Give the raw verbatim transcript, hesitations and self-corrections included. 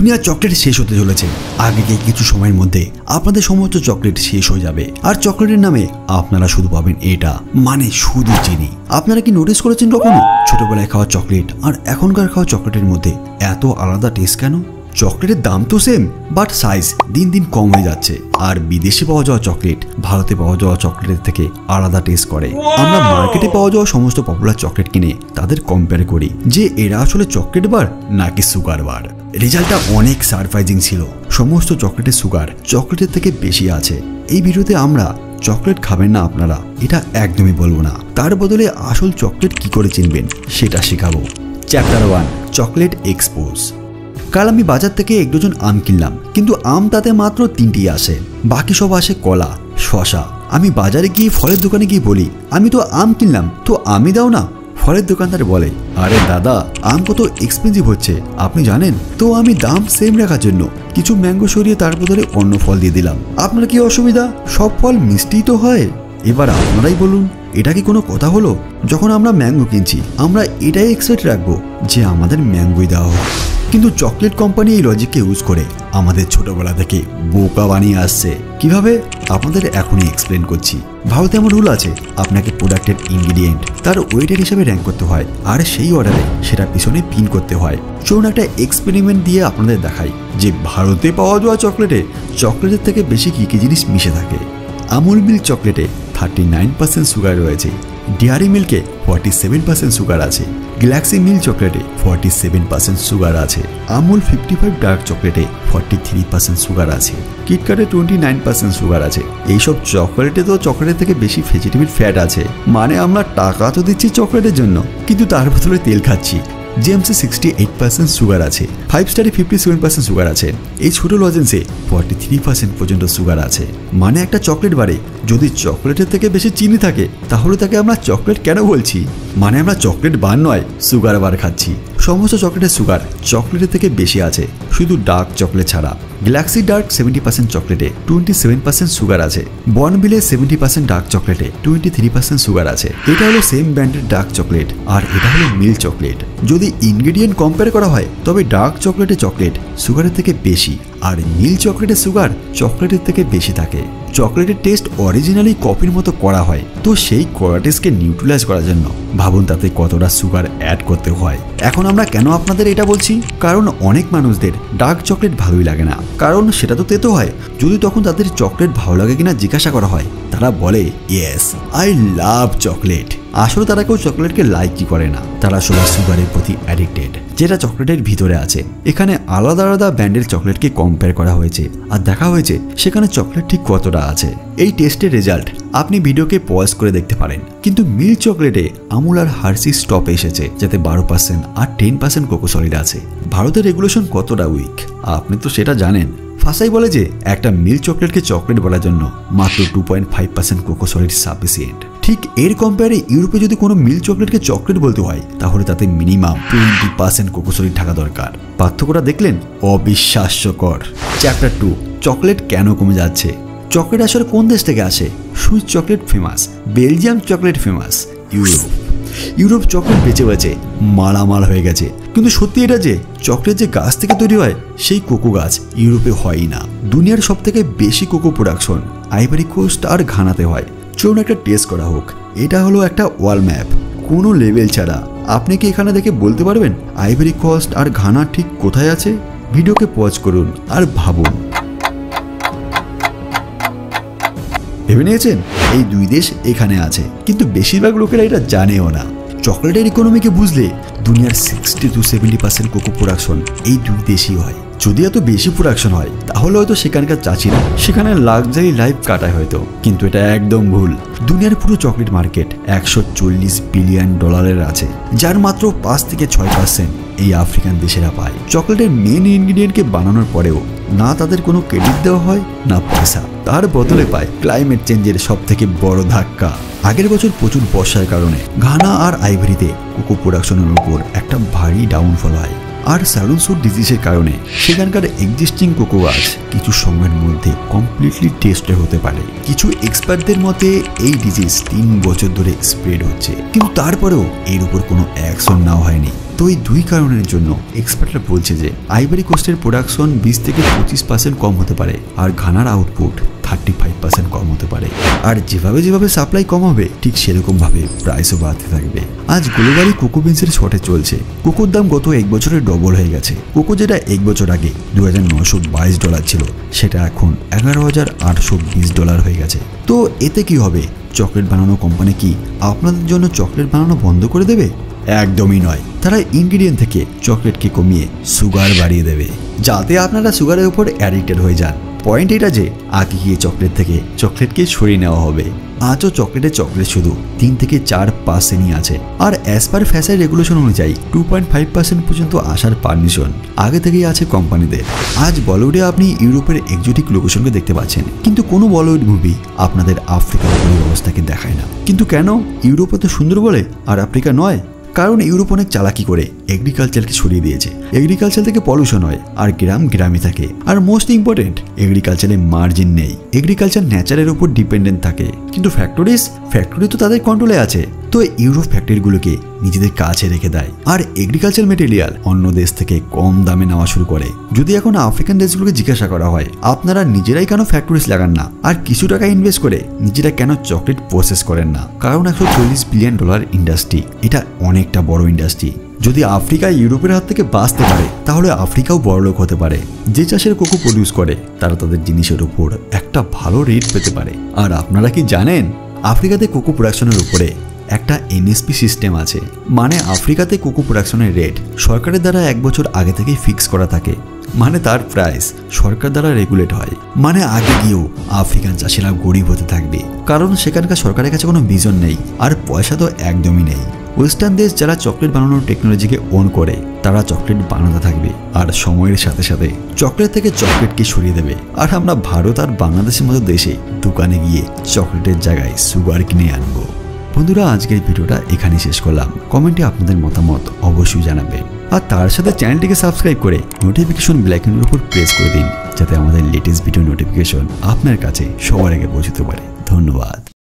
দুনিয়ার চকলেট শেষ হতে চলেছে। আগে কিছু সময়ের মধ্যে আপনাদের সমস্ত চকলেট শেষ হয়ে যাবে, আর চকলেটের নামে আপনারা শুধু পাবেন এটা, মানে শুধু চিনি। আপনারা কি নোটিস করেছেন কখনো ছোটবেলায় খাওয়া চকলেট আর এখনকার খাওয়া চকলেটের মধ্যে এত আলাদা টেস্ট কেন? চকলেটের দাম তো সেম, বাট সাইজ দিন দিন কম হয়ে যাচ্ছে। আর বিদেশে পাওয়া যাওয়া চকলেট ভারতে পাওয়া যাওয়া চকলেটের থেকে আলাদা টেস্ট করে। আমরা মার্কেটে পাওয়া যাওয়া সমস্ত পপুলার চকলেট কিনে তাদের কম্পেয়ার করি যে এরা আসলে চকলেট বার নাকি সুগার বার। রেজাল্টটা অনেক সারপ্রাইজিং ছিল। সমস্ত চকলেটের সুগার চকলেটের থেকে বেশি আছে। এই ভিডিওতে আমরা চকলেট খাবেন না আপনারা, এটা একদমই বলবো না। তার বদলে আসল চকলেট কি করে চিনবেন সেটা শেখাবো। Chapter one, chocolate expose. কাল আমি বাজার থেকে এক ডজন আম কিনলাম, কিন্তু আম তাতে মাত্র তিনটি আসে, বাকি সব আসে কলা, শশা। আমি বাজারে গিয়ে ফলের দোকানে গিয়ে বলি আমি তো আম কিনলাম, তো আমি দাও না। ফলের দোকানদার বলে, আরে দাদা, আম কত এক্সপেন্সিভ হচ্ছে আপনি জানেন তো? আমি দাম সেম রাখার জন্য কিছু ম্যাঙ্গো সরিয়ে তার বদলে অন্য ফল দিয়ে দিলাম। আপনার কি অসুবিধা? সব ফল মিষ্টি তো হয়। এবার আপনারাই বলুন, এটা কি কোনো কথা হলো? যখন আমরা ম্যাঙ্গো কিনছি আমরা এটাই এক্সপেক্ট রাখবো যে আমাদের ম্যাঙ্গোই দেওয়া হোক। কিন্তু চকলেট কোম্পানি এই লজিককে ইউজ করে আমাদের ছোটবেলা থেকে বোকা বানিয়ে আসছে। কিভাবে আপনাদের এখনই এক্সপ্লেন করছি। ভারতে এমন রুল আছে, আপনাকে প্রোডাক্টের ইনগ্রিডিয়েন্ট তার ওয়েটের হিসেবে র্যাঙ্ক করতে হয়, আর সেই অর্ডারে সেটা পিছনে পিন করতে হয়। চলুন একটা এক্সপেরিমেন্ট দিয়ে আপনাদের দেখাই যে ভারতে পাওয়া যাওয়া চকলেটে চকলেটের থেকে বেশি কী কী জিনিস মিশে থাকে। আমুল মিল্ক চকলেটে থার্টি নাইন পার্সেন্ট সুগার রয়েছে, ডেয়ারি মিল্কে ফর্টি সেভেন পার্সেন্ট সুগার আছে, গ্যালাক্সি মিল্ক চকলেটে ফর্টি সেভেন পার্সেন্ট সুগার আছে, আমুল ফিফটি ফাইভ ডার্ক চকলেটে ফর্টি থ্রি পার্সেন্ট সুগার আছে, কিটক্যাটে টোয়েন্টি নাইন পার্সেন্ট সুগার আছে। এইসব চকলেটে তো চকলেটের থেকে বেশি ভেজিটেবল ফ্যাট আছে। মানে আমরা টাকা তো দিচ্ছি চকলেটের জন্য, কিন্তু তার বদলে তেল খাচ্ছি। জেমসে সিক্সটি এইট পার্সেন্ট সুগার আছে, ফাইভ স্টারে ফিফটি সেভেন পার্সেন্ট সুগার আছে, এই ছোট লজেন্সে ফর্টি থ্রি পার্সেন্ট পর্যন্ত সুগার আছে। মানে একটা চকলেট বারে যদি চকলেটের থেকে বেশি চিনি থাকে তাহলে তাকে আমরা চকলেট কেন বলছি? মানে আমরা চকলেট বার নয়, সুগার বার খাচ্ছি। সমস্ত চকলেটের সুগার চকলেটের থেকে বেশি আছে, শুধু ডার্ক চকলেট ছাড়া। গ্যালাক্সি ডার্ক সেভেন্টি পার্সেন্ট চকলেটে টোয়েন্টি সেভেন পার্সেন্ট সুগার আছে, বর্নভিলে সেভেন্টি পার্সেন্ট ডার্ক চকলেটে টোয়েন্টি থ্রি পার্সেন্ট সুগার আছে। এটা হলো সেম ব্র্যান্ডের ডার্ক চকলেট, আর এটা হলো মিল্ক চকলেট। যদি ইনগ্রেডিয়েন্ট কম্পেয়ার করা হয় তবে ডার্ক চকলেটে চকলেট সুগারের থেকে বেশি, আর মিল্ক চকলেটের সুগার চকলেটের থেকে বেশি থাকে। চকলেটের টেস্ট অরিজিনালি কফির মতো করা হয়, তো সেই কড়া টেস্টকে নিউট্রালাইজ করার জন্য ভাবুন তাতে কতটা সুগার অ্যাড করতে হয়। এখন আমরা কেন আপনাদের এটা বলছি? কারণ অনেক মানুষদের ডার্ক চকলেট ভালোই লাগে না, কারণ সেটা তো তেতো হয়। যদি তখন তাদের চকলেট ভালো লাগে কিনা জিজ্ঞাসা করা হয়, তারা বলে ইয়েস আই লাভ চকলেট। আসলে তারা কেউ চকলেটকে লাইকই করে না, তারা সবাই সুগারের প্রতি অ্যাডিক্টেড, যেটা চকলেটের ভিতরে আছে। এখানে আলাদা আলাদা ব্র্যান্ডের চকলেটকে কম্পেয়ার করা হয়েছে আর দেখা হয়েছে সেখানে চকলেট ঠিক কতটা আছে। এই টেস্টের রেজাল্ট আপনি ভিডিওকে পজ করে দেখতে পারেন। কিন্তু মিল্ক চকলেটে আমুল আর হার্সিস স্টপে এসেছে, যাতে বারো পার্সেন্ট আর টেন পার্সেন্ট কোকো সলিড আছে। ভারতের রেগুলেশন কতটা উইক আপনি তো সেটা জানেন। ফাঁসাই বলে যে একটা মিল্ক চকলেটকে চকলেট বলার জন্য মাত্র two point five percent cocoa solid sufficient. ঠিক এর কম্পেয়ারে ইউরোপে যদি কোনো মিল্ক চকলেটকে চকলেট বলতে হয় তাহলে তাতে minimum twenty percent cocoa solid থাকা দরকার। পার্থক্যটা দেখলেন? অবিশ্বাস্যকর। চ্যাপ্টার টু, চকলেট কেন কমে যাচ্ছে। চকলেট আসলে কোন দেশ থেকে আসে? Swiss chocolate famous, Belgium chocolate famous, Europe. Europe chocolate বেঁচে বেঁচে মালামাল হয়ে গেছে। কিন্তু সত্যি এটা যে চকলেট যে গাছ থেকে তৈরি হয় সেই কোকো গাছ ইউরোপে হয়ই না। দুনিয়ার সব থেকে বেশি কোকো প্রোডাকশন আইভরি কোস্ট আর ঘানাতে হয়। চলুন একটা টেস্ট করা হোক। এটা হলো একটা ওয়াল ম্যাপ, কোনো লেভেল ছাড়া। আপনি কি এখানে দেখে বলতে পারবেন আইভরি কোস্ট আর ঘানা ঠিক কোথায় আছে? ভিডিওকে পজ করুন আর ভাবুন। ভেবে নিয়েছেন এই দুই দেশ এখানে আছে, কিন্তু বেশিরভাগ লোকেরা এটা জানেও না। চকলেটের ইকোনমিকে বুঝলে দুনিয়ার sixty to seventy percent cocoa production এই দুই দেশই হয়। যদি এত বেশি প্রোডাকশন হয় তাহলে হয়তো সেখানকার চাচিরা সেখানে লাক্সারি লাইফ কাটায় হয়তো, কিন্তু এটা একদম ভুল। দুনিয়ার পুরো চকলেট মার্কেট একশো চল্লিশ বিলিয়ন ডলারের আছে, যার মাত্র পাঁচ থেকে ছয় পার্সেন্ট এই আফ্রিকান দেশেরা পায়। চকলেটের মেন ইনগ্রিডিয়েন্টকে বানানোর পরেও না তাদের কোনো ক্রেডিট দেওয়া হয় না পয়সা, তার বদলে পায় ক্লাইমেট চেঞ্জের সব থেকে বড় ধাক্কা। আগের বছর প্রচুর বর্ষার কারণে ঘানা আর আইভরিতে কোকো প্রোডাকশনের উপর একটা ভারী ডাউনফল হয়, আর স্যালুনসুট ডিজিজের কারণে সেখানকার এক্সিস্টিং কোকো গাছ কিছু সময়ের মধ্যে কমপ্লিটলি টেস্টেড হতে পারে। কিছু এক্সপার্টদের মতে এই ডিজিজ তিন বছর ধরে স্প্রেড হচ্ছে, কিন্তু তারপরেও এর উপর কোনো অ্যাকশন নেওয়া হয়নি। তো এই দুই কারণের জন্য এক্সপার্টরা বলছে যে আইভরি কোস্টের প্রোডাকশন বিশ থেকে পঁচিশ পার্সেন্ট কম হতে পারে আর ঘানার আউটপুট থার্টি ফাইভ পার্সেন্ট কম হতে পারে। আর যেভাবে যেভাবে সাপ্লাই কম হবে ঠিক সেরকম ভাবে প্রাইসও বাড়তে থাকবে। আজ গ্লোবালি কোকো বিনসের শর্টেজ চলছে। কোকোর দাম গত এক বছরে ডবল হয়ে গেছে। কোকো যেটা এক বছর আগে দু হাজার নশো বাইশ ডলার ছিল সেটা এখন এগারো হাজার আটশো বিশ ডলার হয়ে গেছে। তো এতে কি হবে? চকলেট বানানো কোম্পানি কি আপনাদের জন্য চকলেট বানানো বন্ধ করে দেবে? একদমই নয়। তারা ইনগ্রিডিয়েন্ট থেকে চকলেটকে কমিয়ে সুগার বাড়িয়ে দেবে যাতে আপনারা সুগারের উপর অ্যাডিক্টেড হয়ে যান। পয়েন্ট এটা যে আগে গিয়ে চকলেট থেকে চকলেটকে সরিয়ে নেওয়া হবে। আজও চকলেটে চকলেট শুধু তিন থেকে চার পার্সেন্টই আছে। আর অ্যাজ পার ফ্যাশন রেগুলেশন অনুযায়ী টু পয়েন্ট ফাইভ পার্সেন্ট পর্যন্ত আসার পারমিশন আগে থেকেই আছে কোম্পানিদের। আজ বলিউডে আপনি ইউরোপের এক্সোটিক লোকেশনকে দেখতে পাচ্ছেন, কিন্তু কোনো বলিউড মুভি আপনাদের আফ্রিকার অবস্থাকে দেখায় না। কিন্তু কেন? ইউরোপে তো সুন্দর বলে আর আফ্রিকা নয়। কারণ ইউরোপ অনেক চালাকি করে এগ্রিকালচারকে সরিয়ে দিয়েছে। এগ্রিকালচার থেকে পলিউশন হয় আর গ্রাম গ্রামই থাকে। আর মোস্ট ইম্পর্টেন্ট, এগ্রিকালচারে মার্জিন নেই। এগ্রিকালচার ন্যাচারের উপর ডিপেন্ডেন্ট থাকে। কিন্তু ফ্যাক্টরিজ ফ্যাক্টরি তো তাদের কন্ট্রোলে আছে। তো ইউরোপ ফ্যাক্টরিগুলোকে নিজেদের কাছে রেখে দেয় আর এগ্রিকালচার মেটেরিয়াল অন্য দেশ থেকে কম দামে নেওয়া শুরু করে। যদি এখন আফ্রিকান দেশগুলোকে জিজ্ঞাসা করা হয় আপনারা নিজেরাই কেন ফ্যাক্টরিজ লাগান না আর কিছু টাকা ইনভেস্ট করে নিজেরা কেন চকলেট প্রসেস করেন না? কারণ একশো চল্লিশ বিলিয়ন ডলার ইন্ডাস্ট্রি, এটা অনেকটা বড় ইন্ডাস্ট্রি। যদি আফ্রিকা ইউরোপের হাত থেকে বাঁচতে পারে তাহলে আফ্রিকাও বড়লোক হতে পারে। যে চাষের কোকো প্রডিউস করে তারা তাদের জিনিসের উপর একটা ভালো রেট পেতে পারে। আর আপনারা কি জানেন আফ্রিকাতে কোকো প্রোডাকশনের উপরে একটা এমএসপি সিস্টেম আছে। মানে আফ্রিকাতে কোকো প্রোডাকশনের রেট সরকারের দ্বারা এক বছর আগে থেকেই ফিক্স করা থাকে। মানে তার প্রাইস সরকার দ্বারা রেগুলেট হয়। মানে আগে গিয়েও আফ্রিকান চাষিরা গরিব হতে থাকবে, কারণ সেখানকার সরকারের কাছে কোনো ভিশন নেই আর পয়সা তো একদমই নেই। ওয়েস্টার্ন দেশ যারা চকলেট বানানোর টেকনোলজিকে ওন করে তারা চকলেট বানাতে থাকবে আর সময়ের সাথে সাথে চকলেট থেকে চকলেটকে সরিয়ে দেবে। আর আমরা ভারত আর বাংলাদেশের মতো দেশে দোকানে গিয়ে চকলেটের জায়গায় সুগার কিনে আনবো। বন্ধুরা, আজকের ভিডিওটা এখানেই শেষ করলাম। কমেন্টে আপনাদের মতামত অবশ্যই জানাবেন আর তার সাথে চ্যানেলটিকে সাবস্ক্রাইব করে নোটিফিকেশন বেল আইকনের উপর প্রেস করে দিন যাতে আমাদের লেটেস্ট ভিডিও নোটিফিকেশন আপনার কাছে সবার আগে পৌঁছতে পারে। ধন্যবাদ।